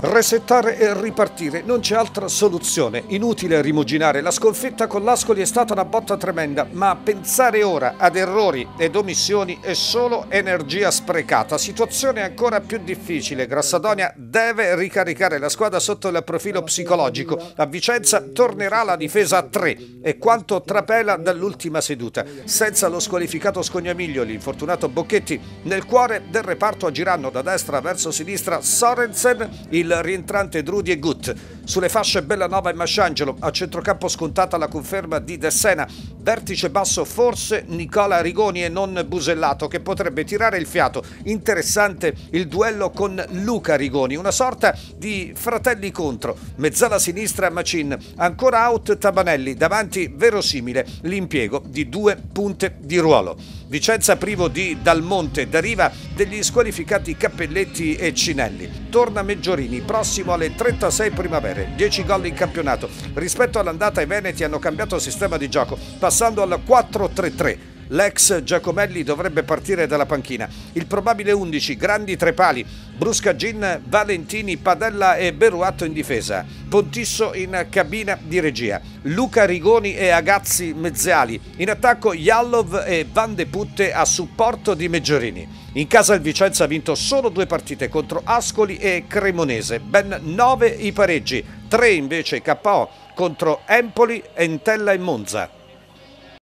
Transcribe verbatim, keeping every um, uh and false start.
Resettare e ripartire, non c'è altra soluzione. Inutile rimuginare, la sconfitta con l'Ascoli è stata una botta tremenda, ma pensare ora ad errori ed omissioni è solo energia sprecata. Situazione ancora più difficile. Grassadonia deve ricaricare la squadra sotto il profilo psicologico. A Vicenza tornerà la difesa a tre, è quanto trapela dall'ultima seduta. Senza lo squalificato Scognamiglio e l'infortunato Bocchetti, nel cuore del reparto agiranno da destra verso sinistra Sorensen, il il rientrante Drudi e Gut. Sulle fasce Bellanova e Masciangelo, a centrocampo scontata la conferma di De Sena. Vertice basso forse Nicola Rigoni e non Busellato, che potrebbe tirare il fiato. Interessante il duello con Luca Rigoni, una sorta di fratelli contro. Mezzala sinistra Macin, ancora out Tabanelli, davanti verosimile l'impiego di due punte di ruolo. Vicenza privo di Dal Monte, da riva degli squalificati Cappelletti e Cinelli. Torna Meggiorini, prossimo alle trentasei primavere, dieci gol in campionato. Rispetto all'andata i veneti hanno cambiato sistema di gioco, passando al quattro tre tre. L'ex Giacomelli dovrebbe partire dalla panchina. Il probabile undici, grandi tre pali, Bruscagin, Valentini, Padella e Beruatto in difesa. Pontisso in cabina di regia. Luca Rigoni e Agazzi mezziali. In attacco Jallov e Van de Putte a supporto di Meggiorini. In casa il Vicenza ha vinto solo due partite contro Ascoli e Cremonese, ben nove i pareggi, tre invece K O contro Empoli, Entella e Monza.